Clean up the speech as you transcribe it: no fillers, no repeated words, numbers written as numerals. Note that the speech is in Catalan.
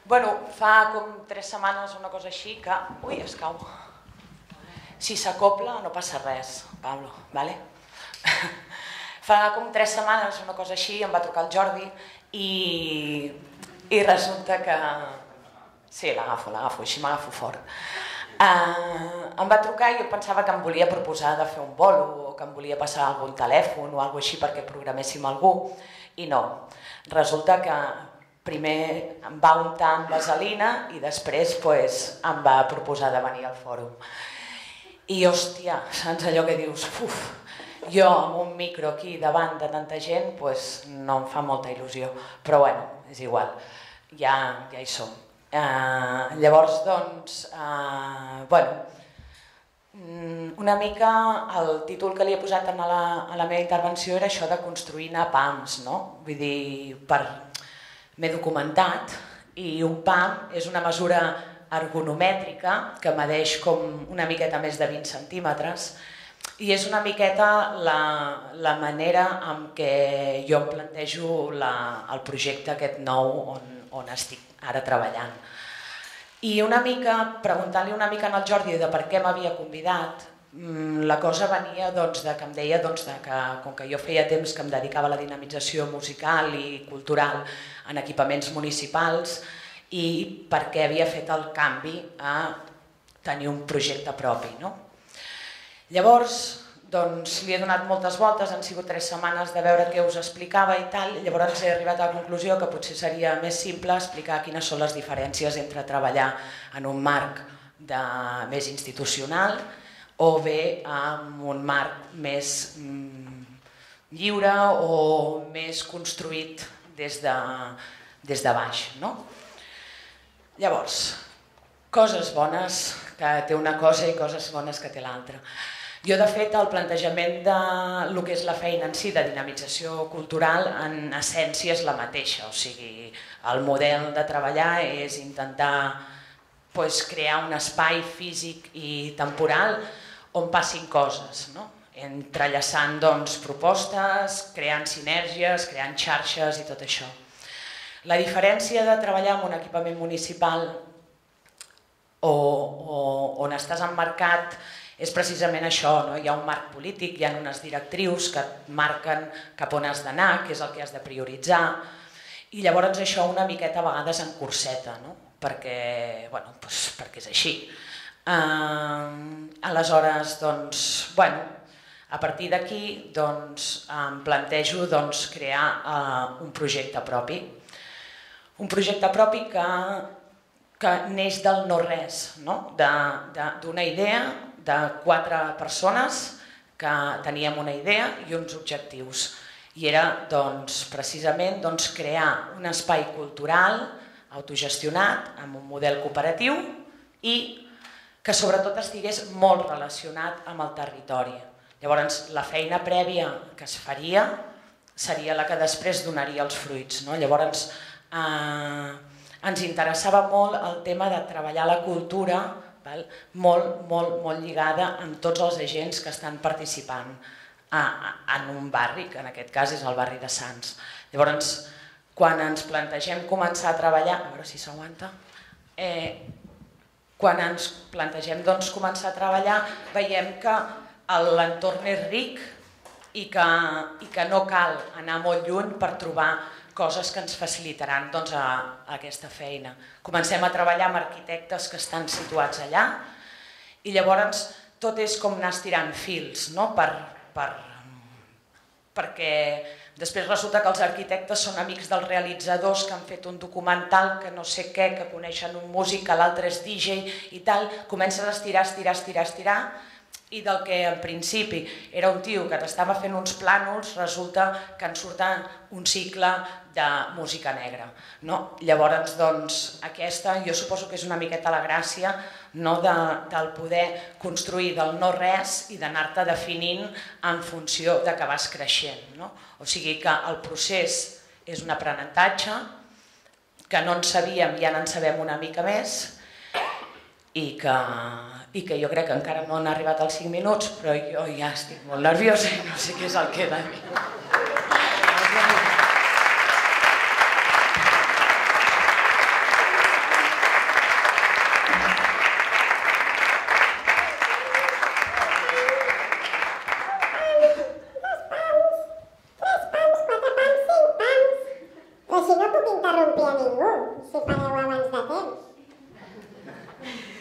Bueno, fa com 3 setmanes, una cosa així, que... Ui, es cau. Si s'acopla no passa res, Pablo, vale? Fa com 3 setmanes, una cosa així, em va trucar el Jordi i resulta que... Sí, l'agafo, així m'agafo fort. Em va trucar i jo pensava que em volia proposar de fer un bolo o que em volia passar algun telèfon o alguna així perquè programéssim algú i no. Resulta que primer em va untar amb vaselina i després em va proposar de venir al fòrum. I hòstia, saps allò que dius, jo amb un micro aquí davant de tanta gent no em fa molta il·lusió, però bueno, és igual, ja hi som. Llavors, doncs, una mica el títol que li he posat a la meva intervenció era això de construir napalms, no? Vull dir, m'he documentat i un PAM és una mesura ergonomètrica que medeix com una miqueta més de 20 centímetres i és una miqueta la manera en què jo em plantejo el projecte aquest nou on estic ara treballant. I una mica, preguntant-li una mica al Jordi de per què m'havia convidat, la cosa venia que em deia que com que jo feia temps que em dedicava a la dinamització musical i cultural en equipaments municipals i perquè havia fet el canvi a tenir un projecte propi. Llavors, li he donat moltes voltes, han sigut 3 setmanes de veure què us explicava i tal, i llavors he arribat a la conclusió que potser seria més simple explicar quines són les diferències entre treballar en un marc més institucional o bé en un marc més lliure o més construït des de baix. Llavors, coses bones que té una cosa i coses bones que té l'altra. Jo, de fet, el plantejament del que és la feina en si de dinamització cultural, en essència és la mateixa. O sigui, el model de treballar és intentar crear un espai físic i temporal on passin coses, entrellaçant propostes, creant sinergies, creant xarxes i tot això. La diferència de treballar en un equipament municipal on estàs emmarcat és precisament això, hi ha un marc polític, hi ha unes directrius que et marquen cap on has d'anar, què és el que has de prioritzar, i llavors això una miqueta a vegades encorseta, perquè és així. Aleshores, a partir d'aquí em plantejo crear un projecte propi. Un projecte propi que neix del no-res, d'una idea de 4 persones que teníem una idea i uns objectius. I era precisament crear un espai cultural autogestionat amb un model cooperatiu i que sobretot estigués molt relacionat amb el territori. Llavors, la feina prèvia que es faria seria la que després donaria els fruits. Llavors, ens interessava molt el tema de treballar la cultura molt lligada amb tots els agents que estan participant en un barri, que en aquest cas és el barri de Sants. Llavors, quan ens plantegem començar a treballar, a veure si s'aguanta, quan ens plantegem començar a treballar veiem que l'entorn és ric i que no cal anar molt lluny per trobar coses que ens facilitaran aquesta feina. Comencem a treballar amb arquitectes que estan situats allà i llavors tot és com anar estirant fils, perquè després resulta que els arquitectes són amics dels realitzadors que han fet un documental que no sé què, que coneixen un músic, que l'altre és DJ i tal, comences a estirar i del que en principi era un tio que t'estava fent uns plànols resulta que en surt un cicle de música negra. Llavors, aquesta jo suposo que és una miqueta la gràcia del poder construir del no-res i d'anar-te definint en funció de que vas creixent. O sigui que el procés és un aprenentatge que no en sabíem i ara en sabem una mica més i que jo crec que encara no han arribat als 5 minuts, però jo ja estic molt nerviosa i no sé què és el que he de dir. interrompia ningú, si pareu abans de temps.